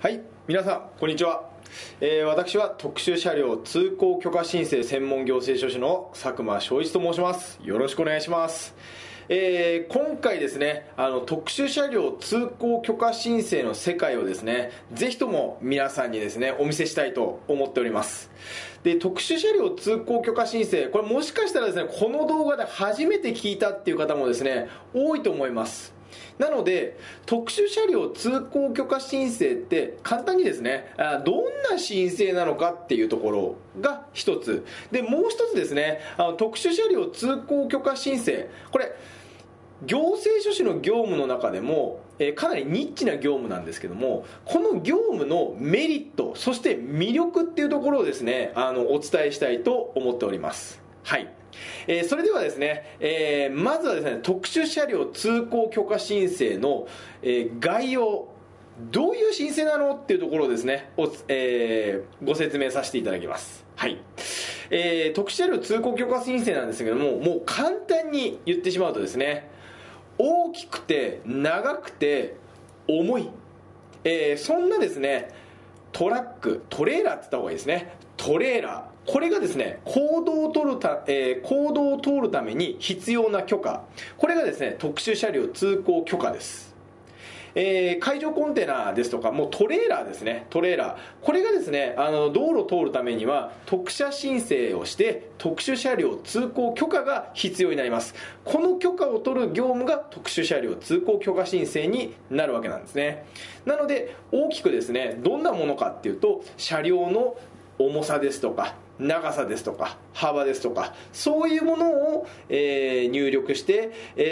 はい、皆さんこんにちは。私は特殊車両通行許可申請専門行政書士の佐久間翔一と申します。よろしくお願いします。今回ですね、特殊車両通行許可申請の世界をですね、ぜひとも皆さんにですねお見せしたいと思っております。で、特殊車両通行許可申請、これもしかしたらですね、この動画で初めて聞いたっていう方もですね多いと思います。なので特殊車両通行許可申請って簡単にですね、どんな申請なのかっていうところが一つで、もう一つですね、特殊車両通行許可申請、これ行政書士の業務の中でもかなりニッチな業務なんですけども、この業務のメリット、そして魅力っていうところをですねお伝えしたいと思っております。はい。それではですね、まずはですね、特殊車両通行許可申請の、概要、どういう申請なのっていうところをですねご説明させていただきます。はい。特殊車両通行許可申請なんですけども、もう簡単に言ってしまうとですね、大きくて長くて重い、そんなですねトラック、トレーラーって言った方がいいですね。トレーラー、これがですね公道を通るために必要な許可、これがですね特殊車両通行許可です。海上コンテナですとか、もうトレーラーですね、トレーラー、これがですね道路を通るためには特殊申請をして特殊車両通行許可が必要になります。この許可を取る業務が特殊車両通行許可申請になるわけなんですね。なので大きくですね、どんなものかっていうと、車両の重さですとか長さですとか幅ですとか、そういうものを、入力して、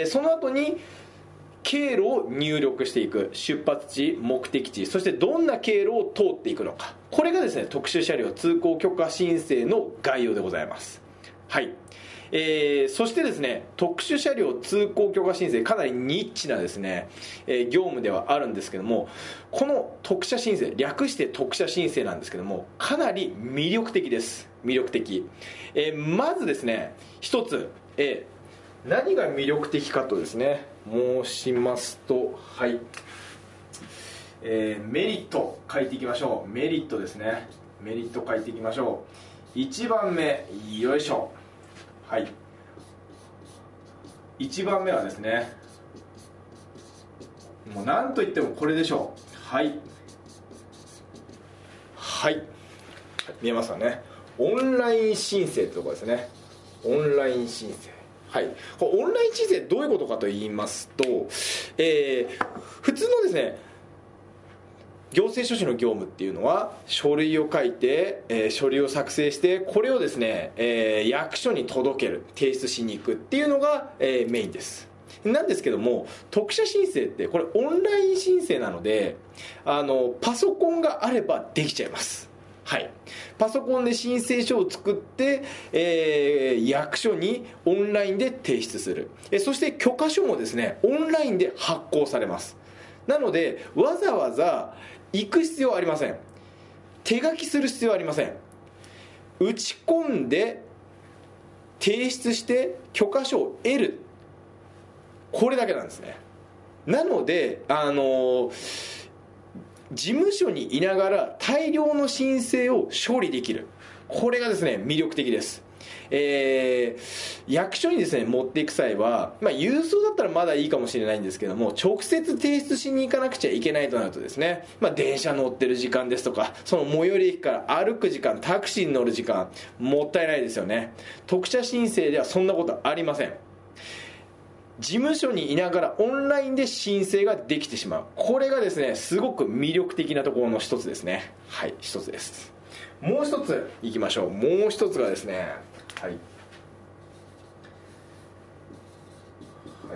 その後に経路を入力していく、出発地、目的地、そしてどんな経路を通っていくのか、これがですね特殊車両通行許可申請の概要でございます。はい。そしてですね、特殊車両通行許可申請、かなりニッチなですね、業務ではあるんですけども、この特殊申請、略して特殊申請なんですけども、かなり魅力的です。魅力的。まずですね、一つ、何が魅力的かとですね申しますと、はい、メリット書いていきましょう。メリットですね、メリット書いていきましょう。1番目、よいしょ。はい、1番目はですね、もう何と言ってもこれでしょう。はい、はい、見えますかね。オンライン申請ってところですね。オンライン申請、はい、これオンライン申請どういうことかと言いますと、普通のですね行政書士の業務っていうのは書類を書いて、書類を作成して、これをですね、役所に届ける、提出しに行くっていうのが、メインです。なんですけども、特殊申請ってこれオンライン申請なので、パソコンがあればできちゃいます。はい、パソコンで申請書を作って、役所にオンラインで提出する、そして許可書もですねオンラインで発行されます。なのでわざわざ行く必要はありません。手書きする必要はありません。打ち込んで提出して許可書を得る、これだけなんですね。なので事務所にいながら大量の申請を処理できる、これがですね魅力的です。役所にですね持っていく際は、郵送だったらまだいいかもしれないんですけども、直接提出しに行かなくちゃいけないとなるとですね、電車乗ってる時間ですとか、その最寄り駅から歩く時間、タクシーに乗る時間、もったいないですよね。特殊申請ではそんなことありません。事務所にいながらオンラインで申請ができてしまう、これがですねすごく魅力的なところの一つですね。はい、一つです。もう一ついきましょう。もう一つがですね、はい、はい、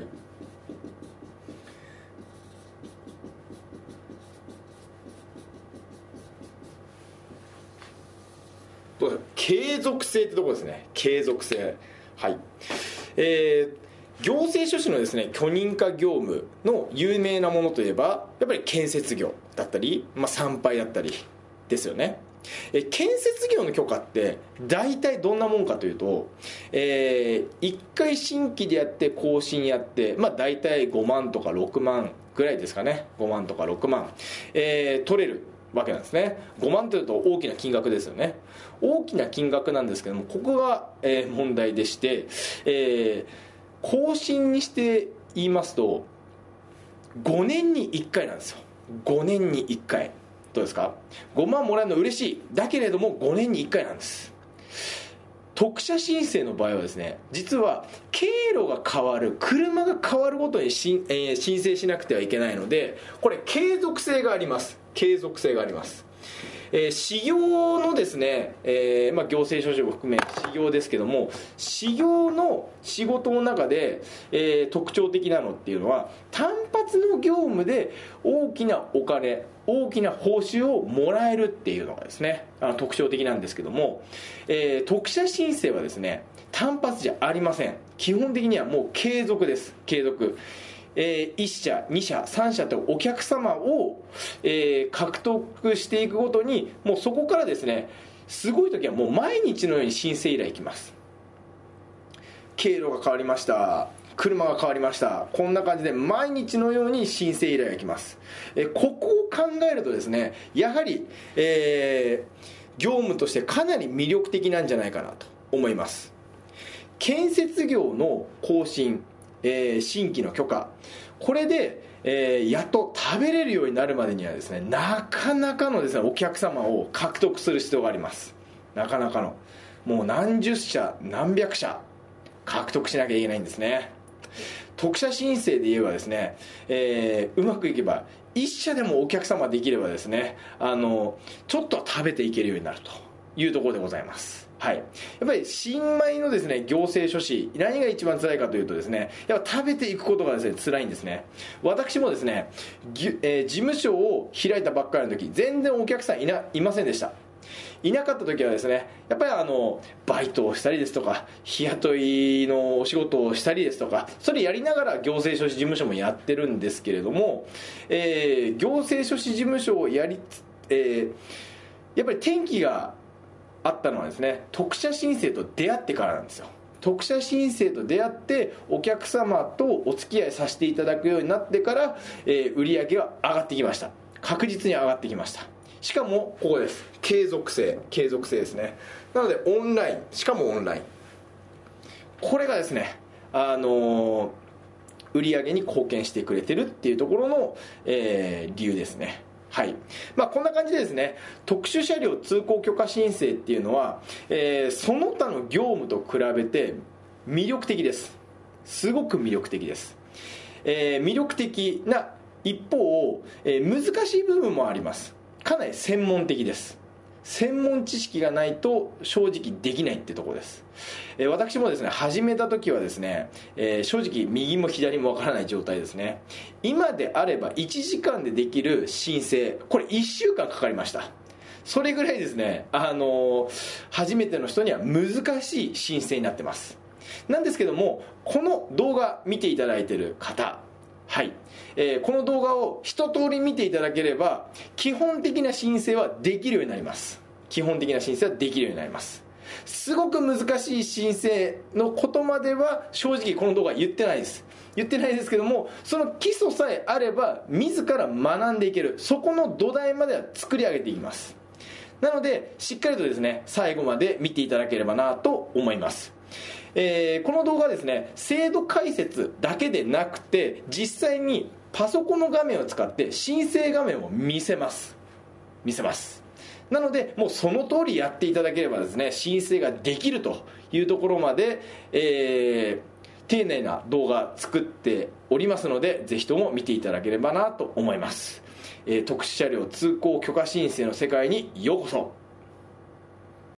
どうぞ、継続性ってところですね。継続性、はい、行政書士のですね許認可業務の有名なものといえば、やっぱり建設業だったり、参拝だったりですよね。建設業の許可って大体どんなもんかというと、1回新規でやって更新やって、大体5万とか6万ぐらいですかね。5万とか6万、取れるわけなんですね。5万というと大きな金額ですよね。大きな金額なんですけども、ここが、問題でして、更新にして言いますと5年に1回なんですよ。5年に1回。どうですか。5万もらえるの嬉しい。だけれども5年に1回なんです。特殊申請の場合はですね、実は経路が変わる、車が変わるごとに申請しなくてはいけないので、これ継続性があります。継続性があります。始業のですね、行政書士を含め始業ですけども、始業の仕事の中で、特徴的なのっていうのは、単発の業務で大きなお金、大きな報酬をもらえるっていうのがですね、特徴的なんですけども、特殊申請はですね、単発じゃありません。基本的にはもう継続です。継続。1社2社3社とお客様を、獲得していくごとに、もうそこからですね、すごい時はもう毎日のように申請依頼いきます。経路が変わりました、車が変わりました、こんな感じで毎日のように申請依頼が来ます。ここを考えるとですね、やはり、業務としてかなり魅力的なんじゃないかなと思います。建設業の更新、新規の許可、これで、やっと食べれるようになるまでにはですね、なかなかのですね、お客様を獲得する必要があります。なかなかの、もう何十社何百社獲得しなきゃいけないんですね。特殊申請で言えばですね、うまくいけば1社でもお客様できればですね、ちょっとは食べていけるようになるというところでございます。はい、やっぱり新米のですね、行政書士、何が一番辛いかというとですね、やっぱ食べていくことがですね、辛いんですね。私もですね、事務所を開いたばっかりの時、全然お客さんいませんでした。いなかった時はですね、やっぱりバイトをしたりですとか、日雇いのお仕事をしたりですとか、それやりながら行政書士事務所もやってるんですけれども、行政書士事務所をやっぱり転機があったのはですね、特殊申請と出会ってからなんですよ。特殊申請と出会ってお客様とお付き合いさせていただくようになってから、売り上げは上がってきました。確実に上がってきました。しかもここです。継続性ですね。なのでオンライン、しかもオンライン、これがですね、売り上げに貢献してくれてるっていうところの、理由ですね。はい。こんな感じでですね、特殊車両通行許可申請っていうのは、その他の業務と比べて魅力的です。すごく魅力的です。魅力的な一方、難しい部分もあります。かなり専門的です。専門知識がないと正直できないってところです。私もですね、始めた時はですね、正直右も左もわからない状態ですね。今であれば1時間でできる申請、これ1週間かかりました。それぐらいですね、初めての人には難しい申請になってます。なんですけども、この動画見ていただいている方、はい、この動画を一通り見ていただければ、基本的な申請はできるようになります。基本的な申請はできるようになります。すごく難しい申請のことまでは正直この動画言ってないですけども、その基礎さえあれば自ら学んでいける、そこの土台までは作り上げていきます。なのでしっかりとですね、最後まで見ていただければなと思います。この動画はですね、制度解説だけでなくて、実際にパソコンの画面を使って申請画面を見せますなので、もうその通りやっていただければですね、申請ができるというところまで、丁寧な動画作っておりますので、ぜひとも見ていただければなと思います。特殊車両通行許可申請の世界にようこそ。